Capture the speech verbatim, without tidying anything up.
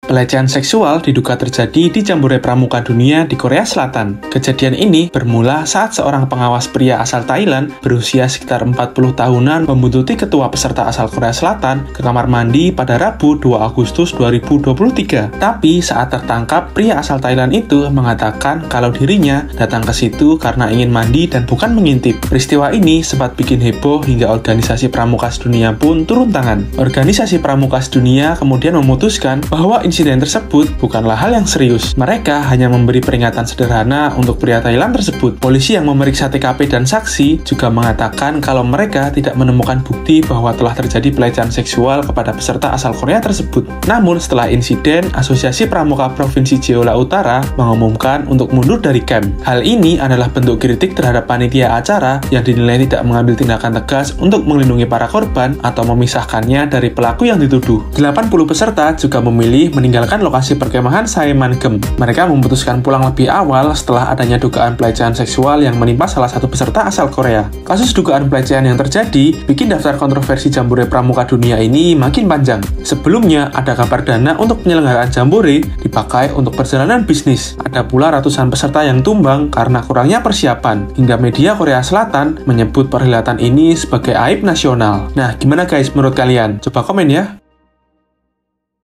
Pelecehan seksual diduga terjadi di Jambore Pramuka Dunia di Korea Selatan. Kejadian ini bermula saat seorang pengawas pria asal Thailand berusia sekitar empat puluh tahunan membuntuti ketua peserta asal Korea Selatan ke kamar mandi pada Rabu dua Agustus dua ribu dua puluh tiga. Tapi saat tertangkap, pria asal Thailand itu mengatakan kalau dirinya datang ke situ karena ingin mandi dan bukan mengintip. Peristiwa ini sempat bikin heboh hingga organisasi pramuka sedunia pun turun tangan. Organisasi pramuka sedunia kemudian memutuskan bahwa insiden tersebut bukanlah hal yang serius. Mereka hanya memberi peringatan sederhana untuk pria Thailand tersebut. Polisi yang memeriksa T K P dan saksi juga mengatakan kalau mereka tidak menemukan bukti bahwa telah terjadi pelecehan seksual kepada peserta asal Korea tersebut. Namun setelah insiden, Asosiasi Pramuka Provinsi Jeolla Utara mengumumkan untuk mundur dari camp. Hal ini adalah bentuk kritik terhadap panitia acara yang dinilai tidak mengambil tindakan tegas untuk melindungi para korban atau memisahkannya dari pelaku yang dituduh. delapan puluh peserta juga memilih meninggalkan lokasi perkemahan Saemanggeum. Mereka memutuskan pulang lebih awal setelah adanya dugaan pelecehan seksual yang menimpa salah satu peserta asal Korea. Kasus dugaan pelecehan yang terjadi bikin daftar kontroversi Jambore Pramuka Dunia ini makin panjang. Sebelumnya, ada kabar dana untuk penyelenggaraan Jambore dipakai untuk perjalanan bisnis. Ada pula ratusan peserta yang tumbang karena kurangnya persiapan, hingga media Korea Selatan menyebut perhelatan ini sebagai aib nasional. Nah, gimana guys menurut kalian? Coba komen ya!